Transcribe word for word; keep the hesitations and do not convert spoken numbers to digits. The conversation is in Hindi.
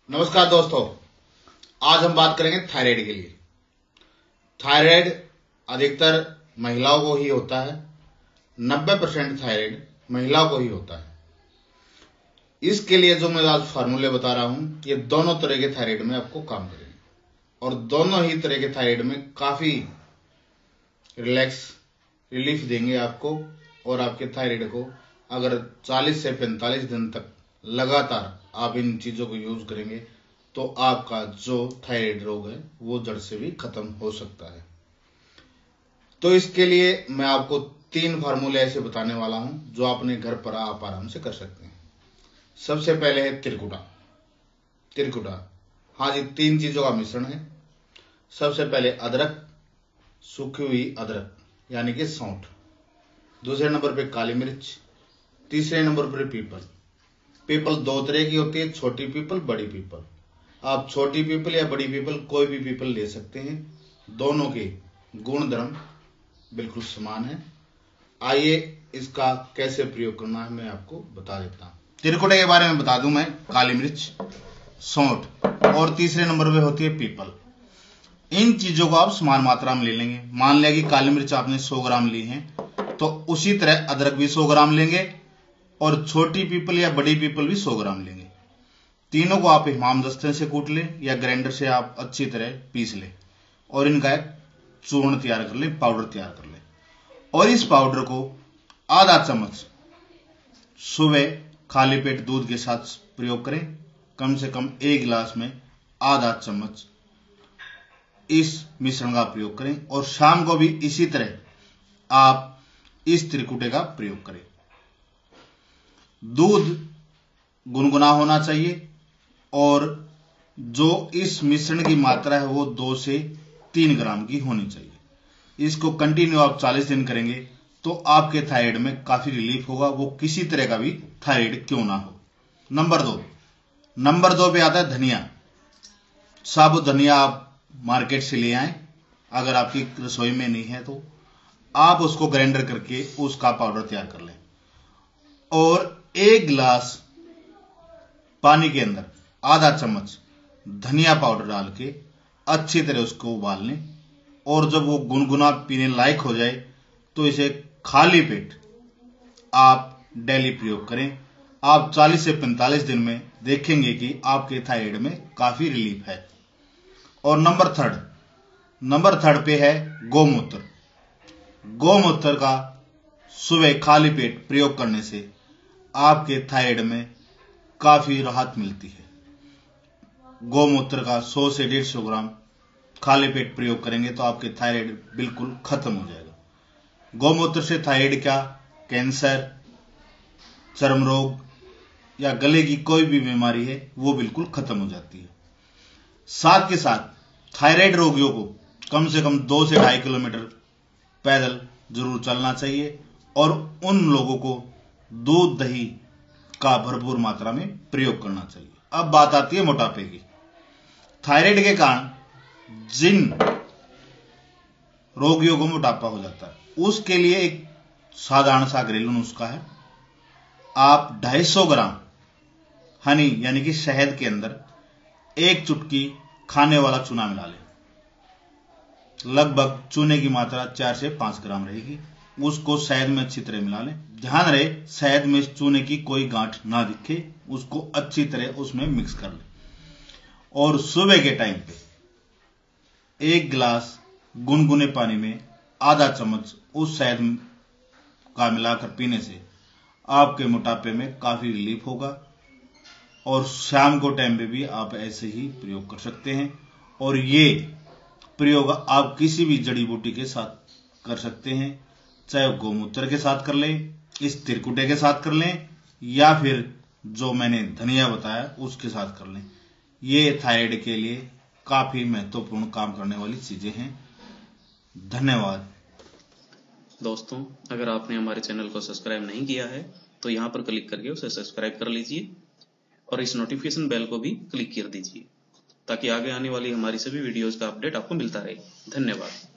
नमस्कार दोस्तों, आज हम बात करेंगे थायराइड के लिए। थायराइड अधिकतर महिलाओं को ही होता है। नब्बे परसेंट थायराइड महिलाओं को ही होता है। इसके लिए जो मैं आज फार्मूले बता रहा हूं, ये दोनों तरह के थायराइड में आपको काम करेंगे और दोनों ही तरह के थायराइड में काफी रिलैक्स रिलीफ देंगे आपको। और आपके थायराइड को अगर चालीस से पैंतालीस दिन तक लगातार आप इन चीजों को यूज करेंगे तो आपका जो थायराइड रोग है वो जड़ से भी खत्म हो सकता है। तो इसके लिए मैं आपको तीन फार्मूले ऐसे बताने वाला हूं जो अपने घर पर आप आराम से कर सकते हैं। सबसे पहले है त्रिकुटा। त्रिकुटा हाँ जी, तीन चीजों का मिश्रण है। सबसे पहले अदरक, सूखी हुई अदरक यानी कि सौंठ। दूसरे नंबर पे काली मिर्च। तीसरे नंबर पर पीपल। पीपल दो तरह की होती है, छोटी पीपल, बड़ी पीपल। आप छोटी पीपल या बड़ी पीपल कोई भी पीपल ले सकते हैं। दोनों के गुण धर्म बिल्कुल समान है। आइए इसका कैसे प्रयोग करना है मैं आपको बता देता हूँ। त्रिकुटे के बारे में बता दूं मैं, काली मिर्च, सौंठ और तीसरे नंबर पे होती है पीपल। इन चीजों को आप समान मात्रा में ले लेंगे। मान लिया कि काली मिर्च आपने सौ ग्राम ली है तो उसी तरह अदरक भी सौ ग्राम लेंगे और छोटी पीपल या बड़ी पीपल भी सौ ग्राम लेंगे। तीनों को आप हेमदस्ते से कूट लें या ग्राइंडर से आप अच्छी तरह पीस लें और इनका एक चूर्ण तैयार कर लें, पाउडर तैयार कर लें। और इस पाउडर को आधा चम्मच सुबह खाली पेट दूध के साथ प्रयोग करें। कम से कम एक गिलास में आधा चम्मच इस मिश्रण का प्रयोग करें और शाम को भी इसी तरह आप इस त्रिकुटे का प्रयोग करें। दूध गुनगुना होना चाहिए और जो इस मिश्रण की मात्रा है वो दो से तीन ग्राम की होनी चाहिए। इसको कंटिन्यू आप चालीस दिन करेंगे तो आपके थायराइड में काफी रिलीफ होगा, वो किसी तरह का भी थायराइड क्यों ना हो। नंबर दो नंबर दो पे आता है धनिया। साबुत धनिया आप मार्केट से ले आए। अगर आपकी रसोई में नहीं है तो आप उसको ग्राइंडर करके उसका पाउडर तैयार कर लें और एक गिलास पानी के अंदर आधा चम्मच धनिया पाउडर डाल के अच्छी तरह उसको उबाल लें और जब वो गुनगुना पीने लायक हो जाए तो इसे खाली पेट आप डेली प्रयोग करें। आप चालीस से पैंतालीस दिन में देखेंगे कि आपके थायराइड में काफी रिलीफ है। और नंबर थर्ड नंबर थर्ड पे है गौमूत्र। गौमूत्र का सुबह खाली पेट प्रयोग करने से आपके थायराइड में काफी राहत मिलती है। गौमूत्र का सौ से डेढ़ सौ ग्राम खाली पेट प्रयोग करेंगे तो आपके थायराइड बिल्कुल खत्म हो जाएगा। गौमूत्र से थायराइड क्या, कैंसर, चर्म रोग या गले की कोई भी बीमारी है वो बिल्कुल खत्म हो जाती है। साथ के साथ थायराइड रोगियों को कम से कम दो से ढाई किलोमीटर पैदल जरूर चलना चाहिए और उन लोगों को दूध दही का भरपूर मात्रा में प्रयोग करना चाहिए। अब बात आती है मोटापे की। थायराइड के कारण जिन रोगियों को मोटापा हो जाता है उसके लिए एक साधारण सा घरेलू नुस्खा है। आप दो सौ पचास ग्राम हनी यानी कि शहद के अंदर एक चुटकी खाने वाला चूना मिला लें। लगभग चूने की मात्रा चार से पांच ग्राम रहेगी। उसको शहद में अच्छी तरह मिला लें। ध्यान रहे शहद में चूने की कोई गांठ ना दिखे, उसको अच्छी तरह उसमें मिक्स कर लें और सुबह के टाइम पे एक गिलास गुनगुने पानी में आधा चम्मच उस शहद का मिलाकर पीने से आपके मोटापे में काफी रिलीफ होगा। और शाम को टाइम पे भी आप ऐसे ही प्रयोग कर सकते हैं और ये प्रयोग आप किसी भी जड़ी बूटी के साथ कर सकते हैं, चाहे गौमूत्र के साथ कर लें, इस त्रिकुटे के साथ कर लें या फिर जो मैंने धनिया बताया उसके साथ कर लें। ये थायराइड के लिए काफी महत्वपूर्ण काम करने वाली चीजें हैं। धन्यवाद दोस्तों, अगर आपने हमारे चैनल को सब्सक्राइब नहीं किया है तो यहाँ पर क्लिक करके उसे सब्सक्राइब कर लीजिए और इस नोटिफिकेशन बेल को भी क्लिक कर दीजिए ताकि आगे आने वाली हमारी सभी वीडियोस का अपडेट आपको मिलता रहे। धन्यवाद।